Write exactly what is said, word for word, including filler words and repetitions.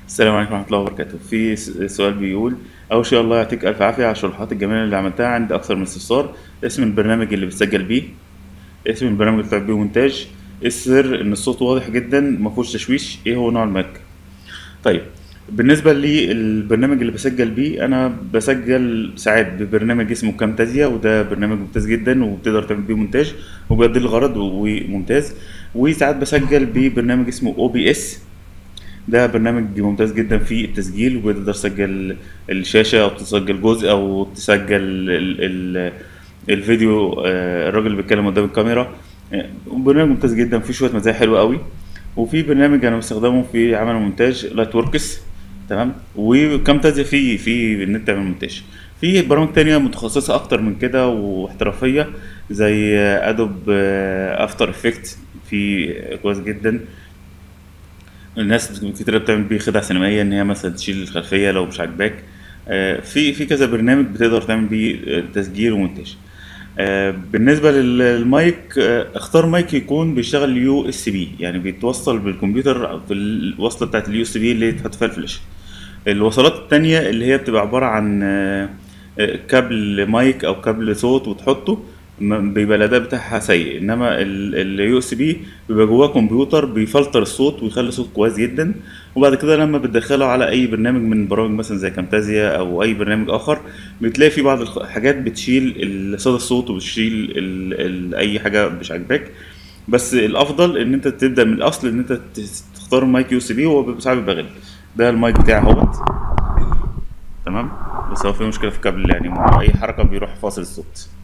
السلام عليكم ورحمة الله وبركاته. في س- سؤال بيقول: أول شيء الله يعطيك ألف عافية على الشروحات الجميلة اللي عملتها. عندي أكثر من استفسار. اسم البرنامج اللي بتسجل بيه، اسم البرنامج اللي بتعمل بيه مونتاج، إيه السر إن الصوت واضح جدا مفهوش تشويش، إيه هو نوع المايك؟ طيب، بالنسبة للبرنامج اللي بسجل بيه، أنا بسجل ساعات ببرنامج اسمه كامتازيا، وده برنامج ممتاز جدا وبتقدر تعمل بيه مونتاج وبيأدي الغرض وممتاز. وساعات بسجل ببرنامج اسمه او بي اس، ده برنامج ممتاز جدا في التسجيل، وبتقدر تسجل الشاشة أو تسجل جزء أو تسجل ال ال الفيديو، آه، الراجل اللي بيتكلم قدام الكاميرا. آه، برنامج ممتاز جدا فيه شوية مزايا حلوة قوي. وفي برنامج أنا بستخدمه في عمل مونتاج، لايت وركس، تمام. وكامتازيا فيه في إن أنت تعمل مونتاج. في برامج تانية متخصصة أكتر من كده واحترافية، زي أدوب أفتر إفكت، في كويس جدا. الناس كتير بتعمل بيه خدع سينمائية، إن هي مثلا تشيل الخلفية لو مش عاجباك. آه، في في كذا برنامج بتقدر تعمل بيه آه، تسجيل ومونتاج. آه، بالنسبة لل- للمايك، آه، اختار مايك يكون بيشتغل يو اس بي، يعني بيتوصل بالكمبيوتر في الوصلة بتاعت اليو اس بي اللي تحط فيها الفلاش. الوصلات التانية اللي هي بتبقى عبارة عن آه، آه، كابل مايك أو كابل صوت وتحطه، م- بيبقى الأداء بتاعها سيء. إنما اليو اس بي بيبقى جواه كمبيوتر بيفلتر الصوت ويخلي الصوت كويس جدا. وبعد كده لما بتدخله على أي برنامج من برامج مثلا زي كامتازيا أو أي برنامج آخر، بتلاقي في بعض الحاجات بتشيل ال- صدى الصوت وبتشيل ال ال أي حاجة مش عاجباك. بس الأفضل إن أنت تبدأ من الأصل، إن أنت ت- تختار مايك يو اس بي، وهو بيبقى ساعات بيبقى غالي. ده المايك بتاعي اهوت، تمام. بس هو في مشكلة في الكابل، يعني مع أي حركة بيروح فاصل الصوت.